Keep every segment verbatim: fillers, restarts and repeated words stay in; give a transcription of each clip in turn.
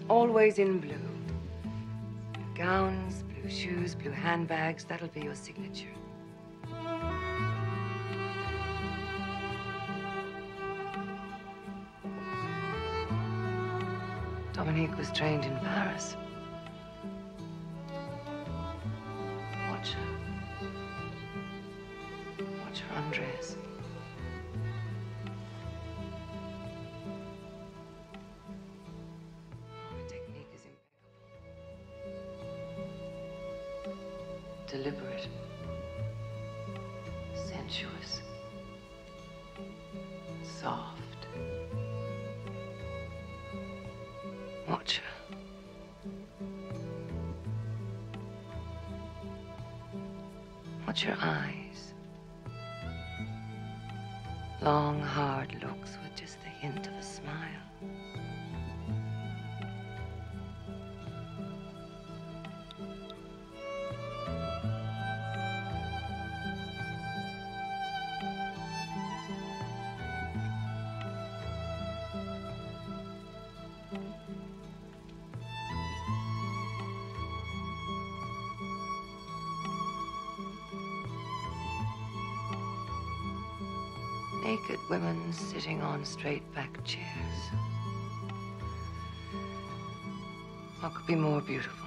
Always in blue. Blue gowns, blue shoes, blue handbags. That'll be your signature. Dominique was trained in Paris. Watch her. Watch her undress. Her technique is impeccable. Deliberate. Sensuous. Soft. Watch her. Watch her eyes. Long, hard looks with just the hint of a smile. Naked women sitting on straight-back chairs. What could be more beautiful?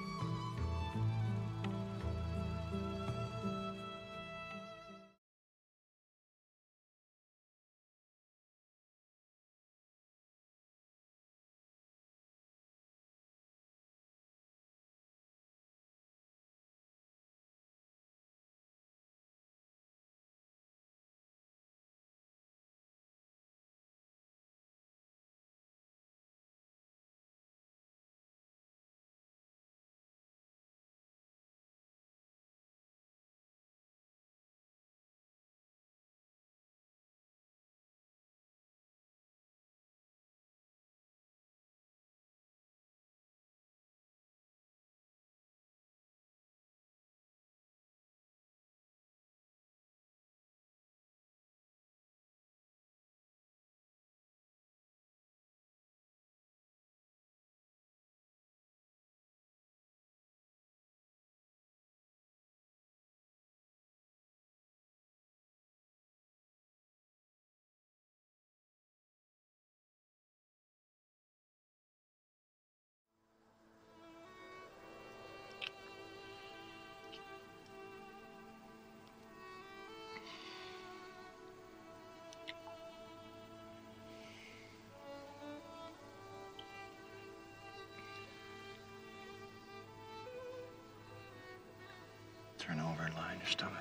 Turn over and lie on your stomach.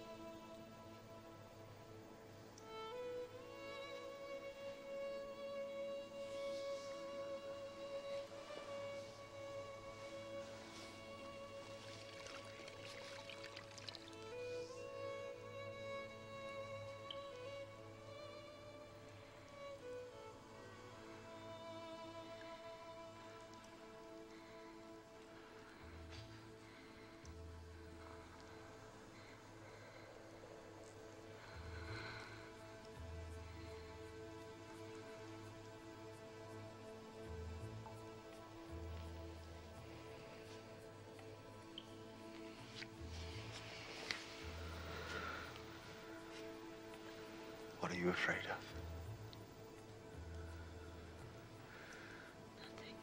What are you afraid of? Nothing.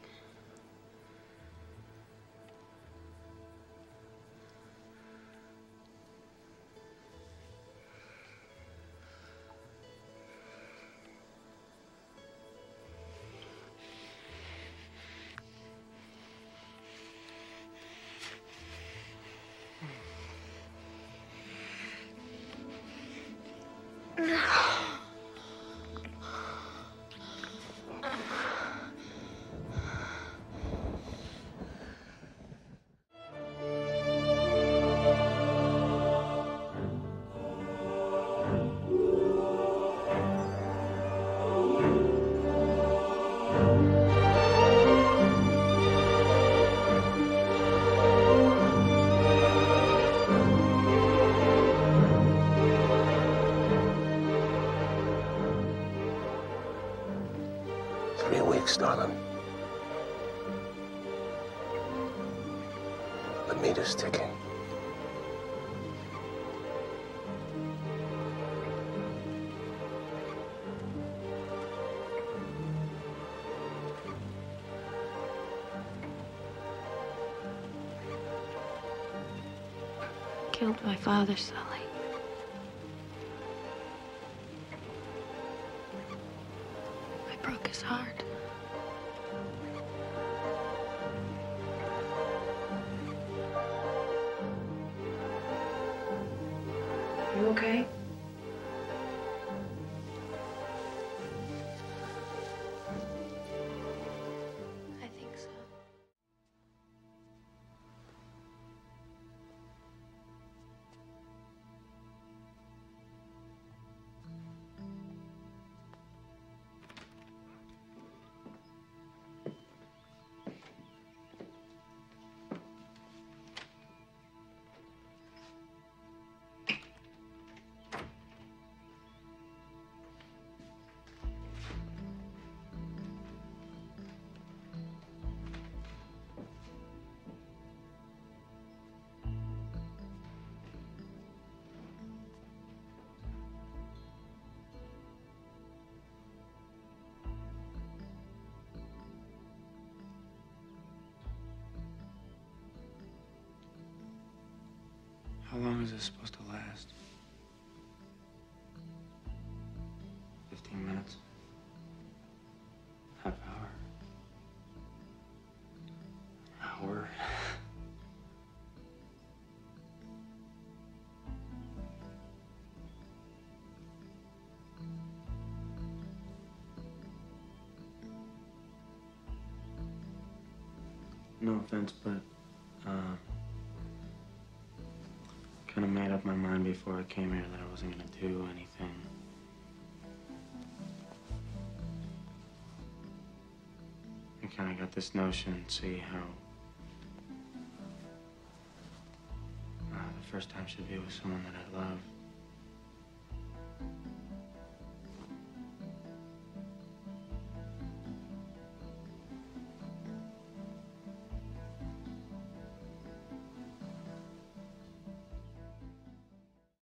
Three weeks, darling. The meat is ticking. Killed my father, Sully. I broke his heart. You okay? I think so. How long is this supposed to last? Fifteen minutes? Half hour? Hour? No offense, but, uh... kind of made up my mind before I came here that I wasn't gonna do anything. I kind of got this notion, see how uh, the first time should be with someone that I love.